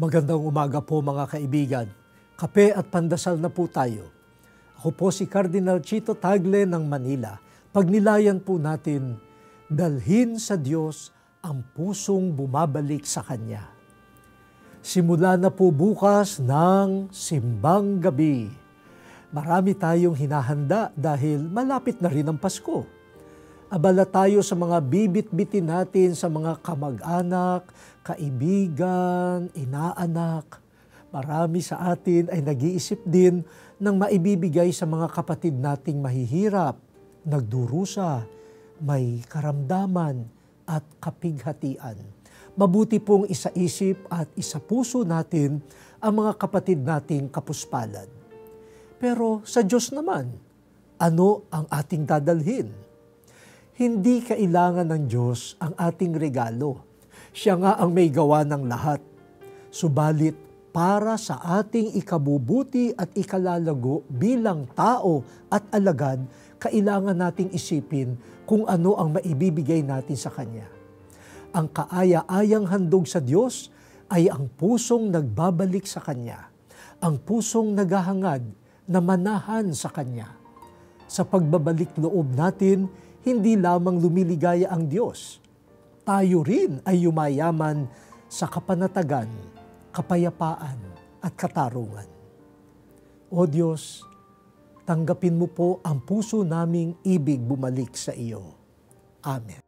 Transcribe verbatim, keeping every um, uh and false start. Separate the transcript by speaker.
Speaker 1: Magandang umaga po mga kaibigan. Kape at pandasal na po tayo. Ako po si Cardinal Chito Tagle ng Manila. Pagnilayan po natin, dalhin sa Diyos ang pusong bumabalik sa Kanya. Simula na po bukas ng Simbang Gabi. Marami tayong hinahanda dahil malapit na rin ang Pasko. Abala tayo sa mga bibit-bitin natin sa mga kamag-anak, kaibigan, inaanak. Marami sa atin ay nag-iisip din ng maibibigay sa mga kapatid nating mahihirap, nagdurusa, may karamdaman at kapighatian. Mabuti pong isaisip at isapuso natin ang mga kapatid nating kapuspalad. Pero sa Diyos naman, ano ang ating dadalhin? Hindi kailangan ng Diyos ang ating regalo. Siya nga ang may gawa ng lahat. Subalit para sa ating ikabubuti at ikalalago bilang tao at alagad, kailangan nating isipin kung ano ang maibibigay natin sa Kanya. Ang kaaya-ayang handog sa Diyos ay ang pusong nagbabalik sa Kanya, ang pusong naghahangad na manahan sa Kanya. Sa pagbabalik loob natin, hindi lamang lumiligaya ang Diyos, tayo rin ay yumayaman sa kapanatagan, kapayapaan at katarungan. O Diyos, tanggapin mo po ang puso naming ibig bumalik sa iyo. Amen.